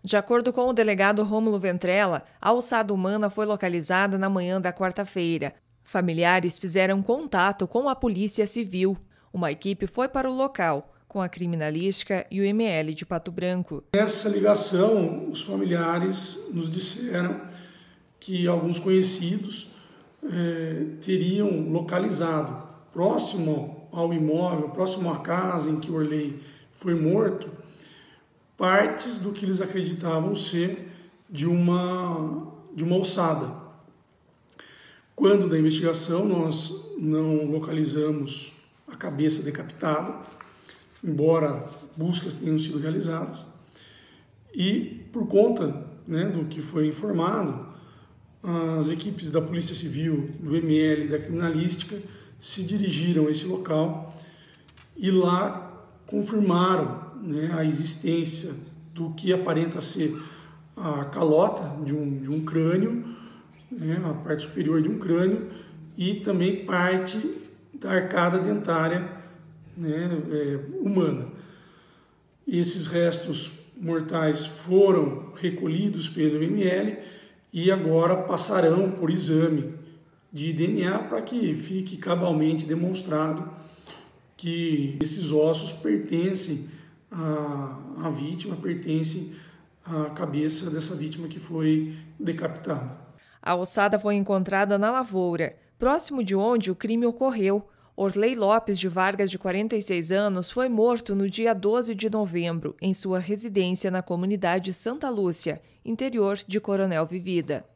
De acordo com o delegado Rômulo Ventrella, a ossada humana foi localizada na manhã da quarta-feira. Familiares fizeram contato com a Polícia Civil. Uma equipe foi para o local, com a criminalística e o ML de Pato Branco. Nessa ligação, os familiares nos disseram que alguns conhecidos teriam localizado, próximo ao imóvel, próximo à casa em que o Orley foi morto, partes do que eles acreditavam ser de uma ossada. Quando da investigação nós não localizamos a cabeça decapitada, embora buscas tenham sido realizadas, e por conta do que foi informado, as equipes da Polícia Civil, do ML e da Criminalística se dirigiram a esse local e lá confirmaram a existência do que aparenta ser a calota de um crânio, a parte superior de um crânio, e também parte da arcada dentária humana. Esses restos mortais foram recolhidos pelo ML e agora passarão por exame de DNA para que fique cabalmente demonstrado que esses ossos pertencem à vítima, pertencem à cabeça dessa vítima que foi decapitada. A ossada foi encontrada na lavoura, próximo de onde o crime ocorreu. Orley Lopes de Vargas, de 46 anos, foi morto no dia 12 de novembro, em sua residência na comunidade Santa Lúcia, interior de Coronel Vivida.